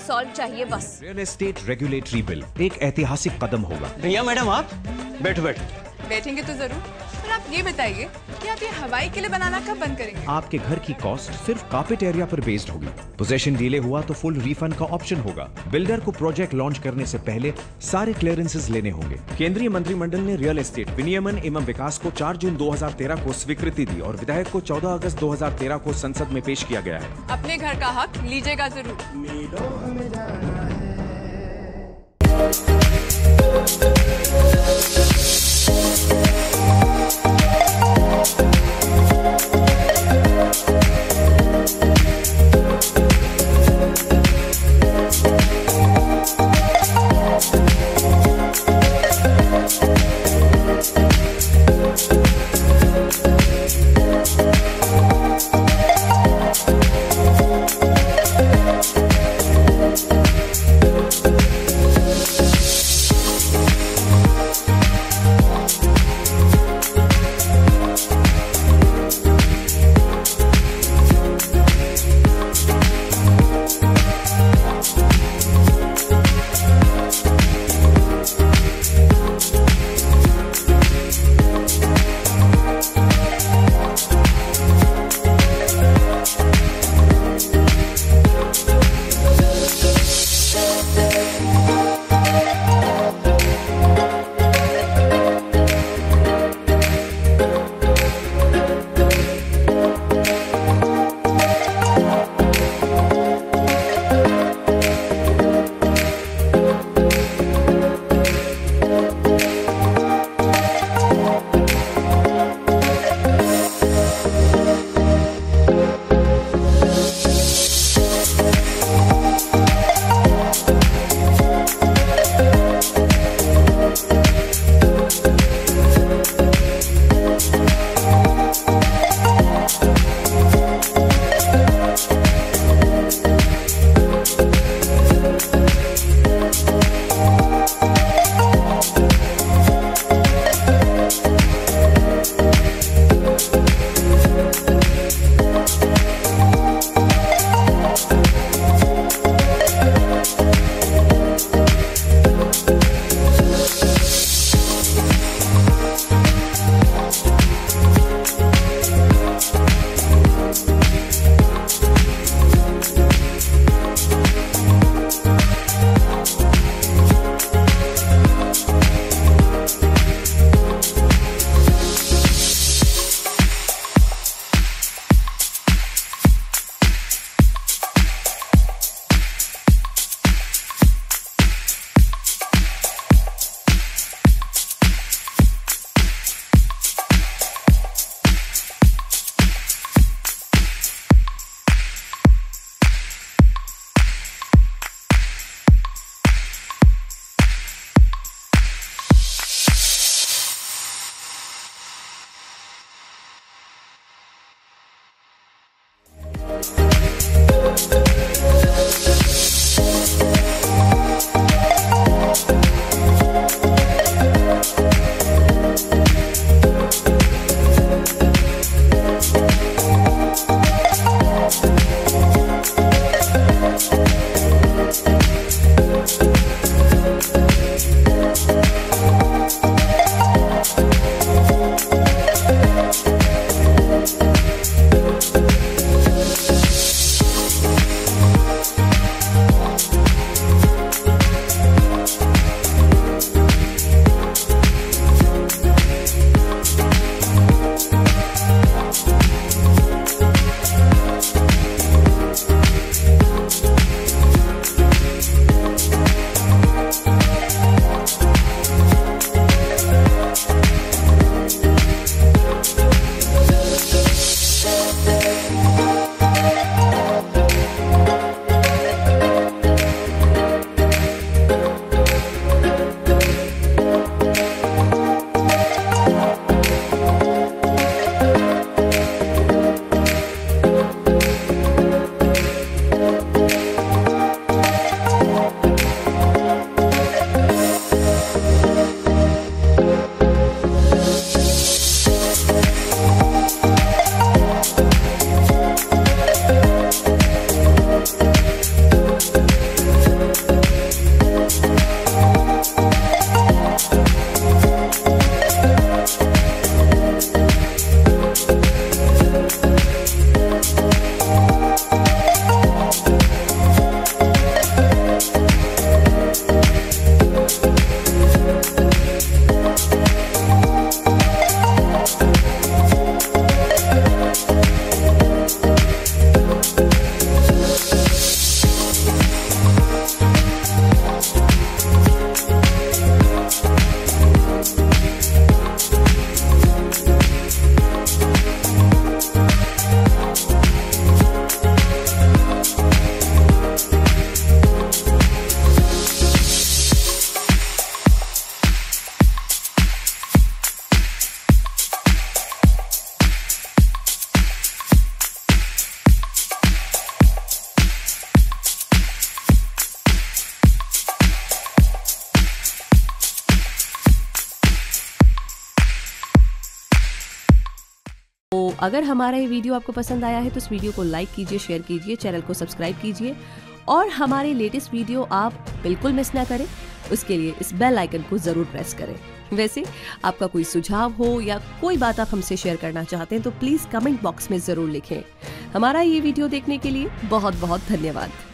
Solve चाहिए बस। Real estate regulatory bill एक ऐतिहासिक कदम होगा। भैया मैडम आप बैठो। बैठेंगे तो जरूर, पर आप ये बताइए कि आप ये हवाई किले बनाना कब बंद करेंगे? आपके घर की कॉस्ट सिर्फ कार्पेट एरिया पर बेस्ड होगी। पोजेशन डिले हुआ तो फुल रिफंड का ऑप्शन होगा। बिल्डर को प्रोजेक्ट लॉन्च करने से पहले सारे क्लियरेंसेस लेने होंगे। केंद्रीय मंत्रिमंडल ने रियल एस्टेट विनियमन एवं विकास को 4 जून 2013 को स्वीकृति दी और विधेयक को 14 अगस्त 2013 को संसद में पेश किया गया है। अपने घर का हक लीजिएगा जरूर। तो अगर हमारा ये वीडियो आपको पसंद आया है तो इस वीडियो को लाइक कीजिए, शेयर कीजिए, चैनल को सब्सक्राइब कीजिए और हमारे लेटेस्ट वीडियो आप बिल्कुल मिस ना करें, उसके लिए इस बेल आइकन को जरूर प्रेस करें। वैसे आपका कोई सुझाव हो या कोई बात आप हमसे शेयर करना चाहते हैं तो प्लीज कमेंट बॉक्स में जरूर लिखें। हमारा ये वीडियो देखने के लिए बहुत बहुत धन्यवाद।